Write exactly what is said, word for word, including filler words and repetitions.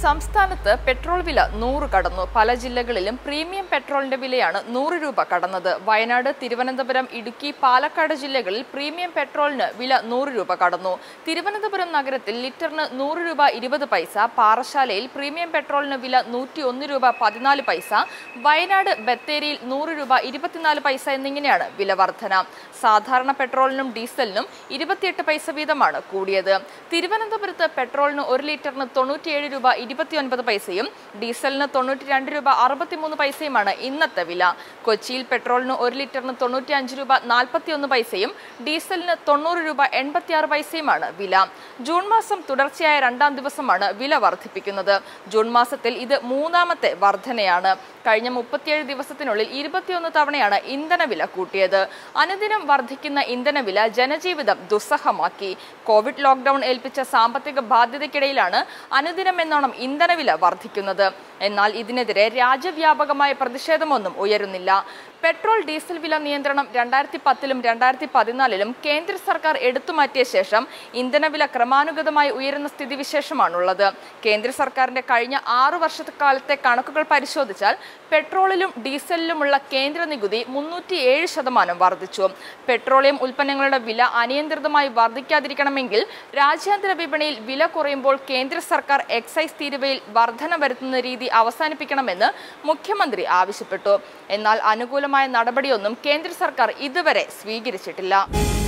സംസ്ഥാനത്ത് പെട്രോൾ വില നൂറ് കടന്നു. പല ജില്ലകളിലും പ്രീമിയം പെട്രോളിന്റെ വിലയാണ് നൂറ് രൂപ കടന്നത്. വയനാട്, തിരുവനന്തപുരം, ഇടുക്കി, പാലക്കാട് ജില്ലകളിൽ പ്രീമിയം പെട്രോളിന് വില നൂറ് രൂപ കടന്നു. തിരുവനന്തപുരം നഗരത്തിൽ ലിറ്ററിന് നൂറ് രൂപ ഇരുപത് പൈസ, പാറശാലയിൽ പ്രീമിയം പെട്രോളിന് വില നൂറ്റി ഒന്ന് രൂപ പതിനാല് പൈസ, വയനാട് ബത്തേരിയിൽ നൂറ് രൂപ ഇരുപത്തിനാല് പൈസ എന്നിങ്ങനെയാണ് വില വർധന. സാധാരണ പെട്രോളിനും ഡീസലിനും ഇരുപത്തിയെട്ട് പൈസ വീതമാണ് കൂടിയത്. തിരുവനന്തപുരത്ത് പെട്രോളിന് ഒരു ലിറ്ററിന് തൊണ്ണൂറ്റിയേഴ് രൂപ ഇരുപത്തിയൊൻപത് പൈസയും ഡീസലിന് തൊണ്ണൂറ്റി രണ്ട് രൂപ അറുപത്തിമൂന്ന് പൈസയുമാണ് ഇന്നത്തെ വില. കൊച്ചിയിൽ പെട്രോളിന് ഒരു ലിറ്ററിന് തൊണ്ണൂറ്റി അഞ്ച് രൂപ നാൽപ്പത്തി ഒന്ന് പൈസയും ഡീസലിന് തൊണ്ണൂറ് രൂപ എൺപത്തിയാറ് പൈസയുമാണ് വില. ജൂൺ മാസം തുടർച്ചയായ രണ്ടാം ദിവസമാണ് വില വർദ്ധിപ്പിക്കുന്നത്. ജൂൺ മാസത്തിൽ ഇത് മൂന്നാമത്തെ വർധനയാണ്. കഴിഞ്ഞ മുപ്പത്തിയേഴ് ദിവസത്തിനുള്ളിൽ ഇരുപത്തിയൊന്ന് തവണയാണ് ഇന്ധനവില കൂട്ടിയത്. അനുദിനം വർദ്ധിക്കുന്ന ഇന്ധനവില ജനജീവിതം ദുസ്സഹമാക്കി. കോവിഡ് ലോക്ക്ഡൌൺ ഏൽപ്പിച്ച സാമ്പത്തിക ബാധ്യതയ്ക്കിടയിലാണ് അനുദിനം എന്നോണം ഇന്ധനവില വർദ്ധിക്കുന്നത്. എന്നാൽ ഇതിനെതിരെ രാജ്യവ്യാപകമായ പ്രതിഷേധമൊന്നും ഉയരുന്നില്ല. പെട്രോൾ ഡീസൽ വില നിയന്ത്രണം രണ്ടായിരത്തി പത്തിലും രണ്ടായിരത്തി പതിനാലിലും കേന്ദ്ര സർക്കാർ എടുത്തുമാറ്റിയ ശേഷം ഇന്ധനവില ക്രമാനുഗതമായി ഉയരുന്ന സ്ഥിതിവിശേഷമാണുള്ളത്. കേന്ദ്ര സർക്കാരിന്റെ കഴിഞ്ഞ ആറു വർഷക്കാലത്തെ കണക്കുകൾ പരിശോധിച്ചാൽ പെട്രോളിലും ഡീസലിലുമുള്ള കേന്ദ്ര നികുതി മുന്നൂറ്റി ഏഴ് ശതമാനം വർദ്ധിച്ചു. പെട്രോളിയം ഉൽപ്പന്നങ്ങളുടെ വില അനിയന്ത്രിതമായി വർദ്ധിക്കാതിരിക്കണമെങ്കിൽ രാജ്യാന്തര വിപണിയിൽ വില കുറയുമ്പോൾ കേന്ദ്ര സർക്കാർ എക്സൈസ് തീരുവയിൽ വർധന വരുത്തുന്ന രീതി അവസാനിപ്പിക്കണമെന്ന് മുഖ്യമന്ത്രി ആവശ്യപ്പെട്ടു. എന്നാൽ അനുകൂലമായ നടപടിയൊന്നും കേന്ദ്ര സർക്കാർ ഇതുവരെ സ്വീകരിച്ചിട്ടില്ല.